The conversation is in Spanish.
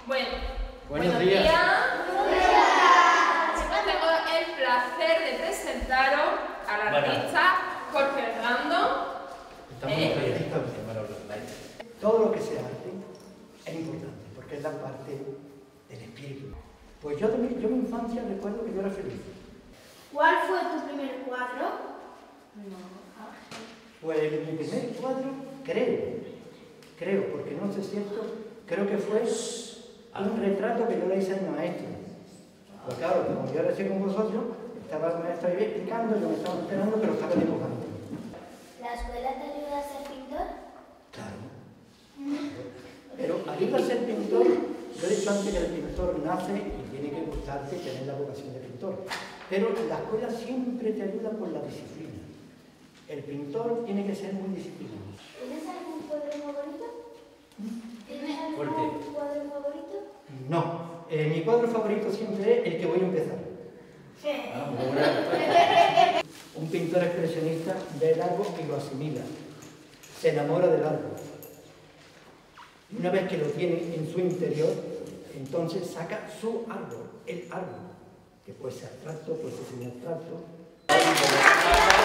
Bueno, buenos días. Chicos, tengo el placer de presentaros al artista Jorge Hernando. Todo lo que sea arte es importante porque es la parte del espíritu. Pues yo en mi infancia recuerdo que yo era feliz. ¿Cuál fue tu primer cuadro? Pues mi primer cuadro, creo, porque no sé si es cierto, creo que fue un retrato que yo le hice al maestro. Pues claro, como yo ahora estoy con vosotros, estaba el maestro ahí explicando, yo me estaba enterando que lo estaba dibujando. ¿La escuela te ayuda a ser pintor? Claro. Pero ayuda a ser pintor, yo he dicho antes que el pintor nace y tiene que gustarte tener la vocación de pintor. Pero la escuela siempre te ayuda por la disciplina. El pintor tiene que ser muy disciplinado. ¿Tienes algún cuadro favorito? ¿Tienes algún ¿Por qué? cuadro favorito? No, mi cuadro favorito siempre es el que voy a empezar. Un pintor expresionista ve el árbol y lo asimila, se enamora del árbol. Y una vez que lo tiene en su interior, entonces saca su árbol, el árbol, que puede ser abstracto, puede ser semi-abstracto.